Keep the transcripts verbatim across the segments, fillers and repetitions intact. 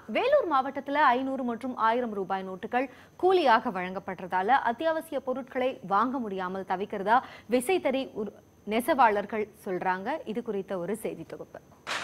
வேலூர் மாவட்டத்தில் ஐநூறு மற்றும் ஆயிரம் ரூபாய் நோட்டுகள் கூலியாக வழங்கப்படுறதால அத்தியாவசிய பொருட்களை வாங்க முடியாமல் தவிக்கிறதா விசைத்தறி நெசவாளர்கள் சொல்றாங்க. இது குறித்த ஒரு செய்தி தொகுப்பு.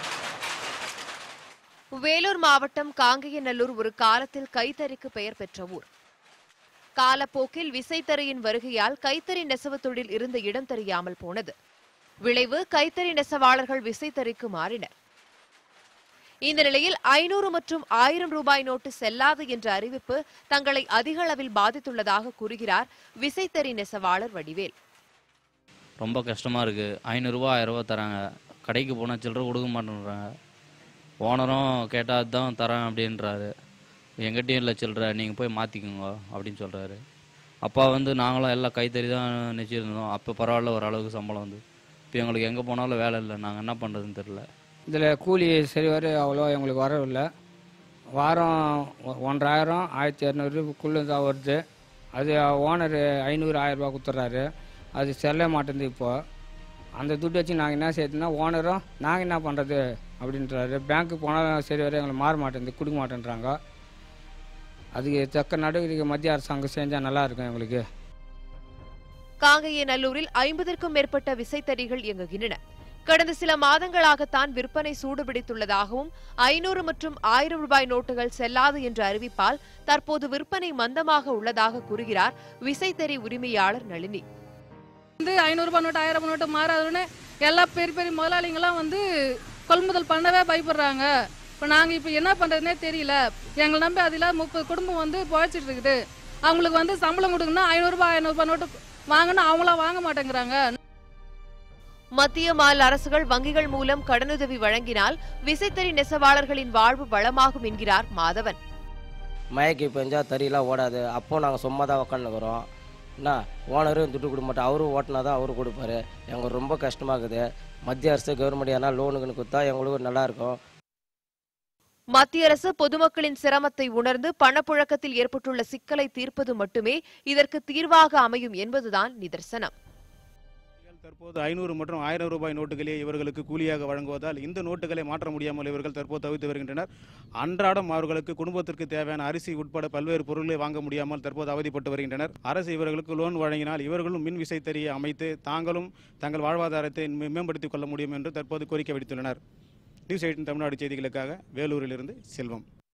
வேலூர் மாவட்டம் காங்கேயநல்லூர் ஒரு காலத்தில் கைத்தறிக்கு பெயர் பெற்ற ஊர். காலப்போக்கில் விசைத்தறியின் வருகையால் கைத்தறி நெசவு தொழில் இருந்த இடம் தெரியாமல் போனது. விளைவு கைத்தறி நெசவாளர்கள் விசைத்தறிக்கு மாறினர். இந்த நிலையில் ஐநூறு மற்றும் ஆயிரம் ரூபாய் நோட்டு செல்லாது என்ற அறிவிப்பு தங்களை அதிக அளவில் பாதித்துள்ளதாக கூறுகிறார் விசைத்தறி நெசவாளர் வடிவேல். ரொம்ப கஷ்டமா இருக்கு. ஐநூறு ரூபாய் ஆயிரம் ரூபாய் தராங்க. கடைக்கு போனா சில்லறை கொடுக்க மாட்டேன்றாங்க. ஓனரும் கேட்டால் தான் தரேன் அப்படின்றாரு. எங்கிட்டையும் இல்லை சில்லறை, நீங்கள் போய் மாற்றிக்கோங்க அப்படின்னு சொல்கிறாரு. அப்பா வந்து நாங்களும் எல்லாம் கைத்தறி தான் நினச்சிருந்தோம். அப்போ பரவாயில்ல, ஓரளவுக்கு சம்பளம் வந்து. இப்போ எங்களுக்கு எங்கே போனாலும் வேலை இல்லை. நாங்கள் என்ன பண்ணுறதுன்னு தெரில. இதில் கூலி சரி வர அவ்வளோ எங்களுக்கு வரவில்லை. வாரம் ஒன்றாயிரம் ஆயிரத்தி இரநூறுக்குள்ளே தான் வருது. அது ஓனர் ஐநூறு ஆயிரரூபா கொடுத்துட்றாரு. அது செல்ல மாட்டேங்குது. இப்போது அந்த துட்டு வச்சு நாங்கள் என்ன செய்யறதுன்னா ஓனரும் நாங்கள் என்ன பண்ணுறது அப்படின்றாரு. பேங்க்கு போனால் சரி வர எங்களை மாற மாட்டேங்குது, கொடுக்க மாட்டேன்றாங்க. அதுக்கு தக்க நடவடிக்கை மத்திய அரசாங்கம் செஞ்சால் நல்லா இருக்கும் எங்களுக்கு. காங்கேயநல்லூரில் ஐம்பதற்கும் மேற்பட்ட விசைத்தறிகள் இயங்குகின்றன. கடந்த சில மாதங்களாகத்தான் விற்பனை சூடுபிடித்துள்ளதாகவும் ஐநூறு மற்றும் ஆயிரம் ரூபாய் நோட்டுகள் செல்லாது என்ற அறிவிப்பால் தற்போது விற்பனை மந்தமாக உள்ளதாக கூறுகிறார் விசைத்தறி உரிமையாளர் நளினி. வந்து ஐநூறு ரூபாய் நோட்டு ஆயிரம் நோட்டு மாறாதுன்னு எல்லா பெரிய பெரிய முதலாளிங்களாம் வந்து கொள்முதல் பண்ணவே பயப்படுறாங்க. இப்போ நாங்கள் இப்போ என்ன பண்ணுறதுனே தெரியல. எங்களை நம்பி அதில் முப்பது குடும்பம் வந்து புழைச்சிட்டு இருக்குது. அவங்களுக்கு வந்து சம்பளம் கொடுக்கணும்னா ஐநூறுரூபா ஐநூறுரூபா நோட்டு வாங்கணும், அவங்களாம் வாங்க மாட்டேங்கிறாங்க. மத்திய மாநில அரசுகள் வங்கிகள் மூலம் கடனுதவி வழங்கினால் விசைத்தறி நெசவாளர்களின் வாழ்வு வளமாகும் என்கிறார் மாதவன். மயக்கி பெஞ்சா தறியெல்லாம் ஓடாது. அப்போ நாங்கள் சும்மா தான் உக்காந்துக்கிறோம். என்ன ஓனரும் துட்டு கொடுக்க மாட்டோம், அவரும் ஓட்டினா தான் அவரும் கொடுப்பாரு. எங்களுக்கு ரொம்ப கஷ்டமாக இருக்குது. மத்திய அரசு கவர்மெண்ட் ஏன்னா லோனுக்குன்னு கொடுத்தா எங்களுக்கு நல்லாயிருக்கும். மத்திய அரசு பொதுமக்களின் சிரமத்தை உணர்ந்து பணப்புழக்கத்தில் ஏற்பட்டுள்ள சிக்கலை தீர்ப்பது மட்டுமே இதற்கு தீர்வாக அமையும் என்பதுதான் நிதர்சனம். தற்போது ஐநூறு மற்றும் ஆயிரம் ரூபாய் நோட்டுகளே இவர்களுக்கு கூலியாக வழங்குவதால் இந்த நோட்டுகளை மாற்ற முடியாமல் இவர்கள் தற்போது தவித்து வருகின்றனர். அன்றாடம் அவர்களுக்கு குடும்பத்திற்கு தேவையான அரிசி உட்பட பல்வேறு பொருட்களை வாங்க முடியாமல் தற்போது அவதிப்பட்டு வருகின்றனர். அரசு இவர்களுக்கு லோன் வழங்கினால் இவர்களும் மின் விசைத்தறியை அமைத்து தாங்களும் தங்கள் வாழ்வாதாரத்தை மேம்படுத்திக் கொள்ள முடியும் என்று தற்போது கோரிக்கை விடுத்துள்ளனர். நியூஸ் எய்ட்டீன் தமிழ்நாடு செய்திகளுக்காக வேலூரிலிருந்து செல்வம்.